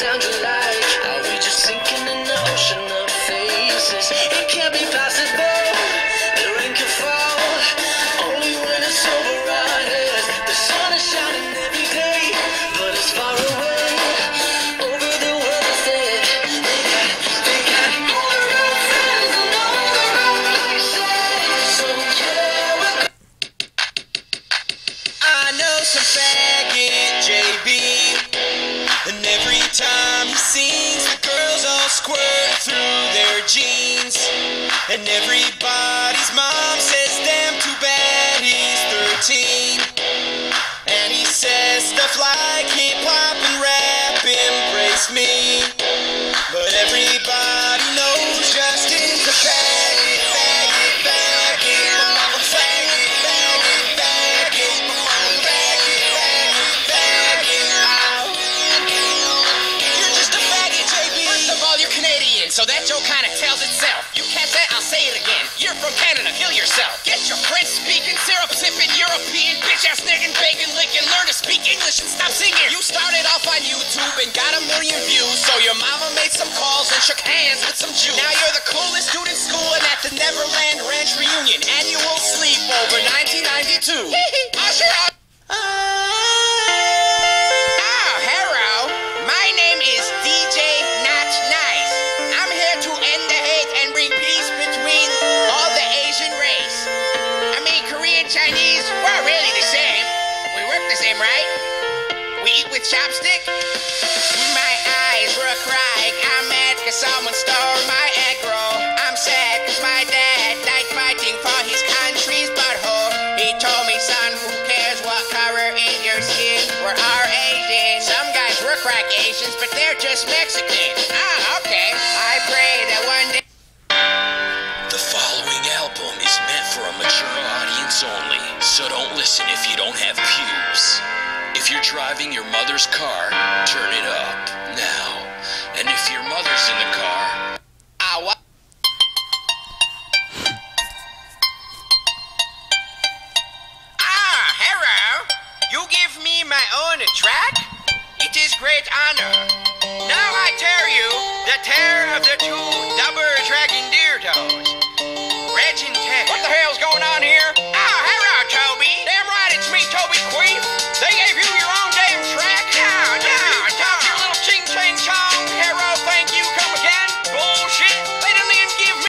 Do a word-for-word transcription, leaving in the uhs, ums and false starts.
sounds alike? Are we just sinking in the ocean of faces? It can't be possible. The rain can fall only when it's over our heads. The sun is shining every day, but it's far away. Over the world instead. They got, they got all the wrong friends and all the wrong places. So yeah, we're I know some faggot J B, and every time he sings, the girls all squirt through their jeans. And everybody's mom says, damn, too bad he's thirteen. And he says stuff like hip-hop and rap embrace me. But everybody knows Justin's a faggot, faggot, faggot, mama, faggot, faggot, faggot, faggot, faggot, faggot. Ow. You're just a faggot, J B. First of all, you're Canadian, so that joke kind of tells itself. You catch that? I'll say it again. You're from Canada, kill yourself. Get your French speaking, syrup sipping, European bitch ass nigga, bacon licking. Learn to speak English and stop singing. You started off on YouTube and got a million views, so your mama made some calls and shook hands with some Jews. Now you're the coolest dude in school and at the Neverland Ranch reunion annual sleepover nineteen ninety-two. Usher up. Ah, hello. My name is D J Not Nice. I'm here to end the hate and bring peace between all the Asian race. I mean, Korean, Chinese, we're really the same. We work the same, right? We eat with chopstick. My eyes were crying. I'm mad cause someone stole my egg roll. I'm sad cause my dad died fighting for his country's butthole. He told me, son, who cares what color in your skin? We're all Asian. Some guys look like Asians, but they're just Mexican. Ah, okay. I pray that one day. The following album is meant for a mature audience only, so don't listen if you don't have pubes. If you're driving your mother's car, turn it up now. And if your mother's in the car, Ah, what? Ah, hello. You give me my own track? It is great honor. Now I tell you the tale of the two double dragon dildos.